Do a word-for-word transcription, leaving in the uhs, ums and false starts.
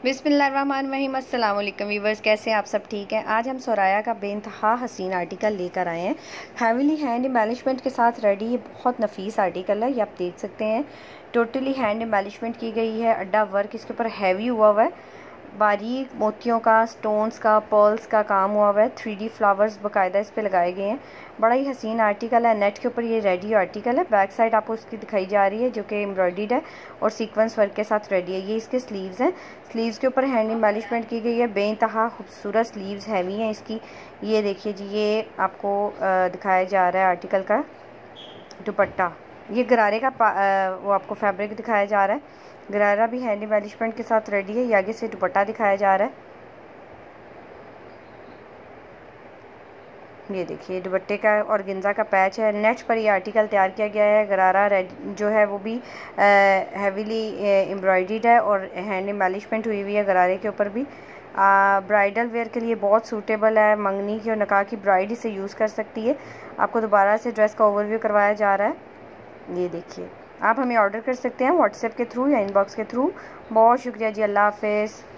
बिस्मिल्लाहिर्रहमानिर्रहीम। अस्सलाम वालेकुम वीवर्स, कैसे हैं आप सब? ठीक हैं। आज हम सोराया का बेइंतहा हसीन आर्टिकल लेकर आए हैं। हैवीली हैंड एम्बेलिशमेंट के साथ रेडी। ये बहुत नफीस आर्टिकल है, ये आप देख सकते हैं। टोटली हैंड एम्बेलिशमेंट की गई है। अड्डा वर्क इसके ऊपर हैवी हुआ हुआ है। बारीक मोतियों का, स्टोन्स का, पर्ल्स का काम हुआ हुआ है। थ्री डी फ्लावर्स बाकायदा इस पे लगाए गए हैं। बड़ा ही हसीन आर्टिकल है। नेट के ऊपर ये रेडी आर्टिकल है। बैक साइड आपको इसकी दिखाई जा रही है जो कि एम्ब्रॉयडर्ड है और सीक्वेंस वर्क के साथ रेडी है। ये इसके स्लीव्स हैं। स्लीव्स के ऊपर हैंड एम्बेलिशमेंट की गई है। बेइंतहा खूबसूरत स्लीव्स हैवी हैं इसकी। ये देखिए जी, ये आपको दिखाया जा रहा है आर्टिकल का दुपट्टा। ये गरारे का आ, वो आपको फैब्रिक दिखाया जा रहा है। गरारा भी हैंड एम्बेलिशमेंट के साथ रेडी है। ये आगे से दुपट्टा दिखाया जा रहा है। ये देखिए दुपट्टे का और गिंजा का पैच है। नेट पर ये आर्टिकल तैयार किया गया है। गरारा रेड जो है वो भी हैवीली एम्ब्रॉयडर्ड है और हैंड एम्बेलिशमेंट हुई हुई है गरारे के ऊपर भी। ब्राइडल वेयर के लिए बहुत सूटेबल है। मंगनी की और निकाह की ब्राइड इसे यूज़ कर सकती है। आपको दोबारा से ड्रेस का ओवरव्यू करवाया जा रहा है। ये देखिए, आप हमें ऑर्डर कर सकते हैं व्हाट्सएप के थ्रू या इनबॉक्स के थ्रू। बहुत शुक्रिया जी, अल्लाह हाफिज़।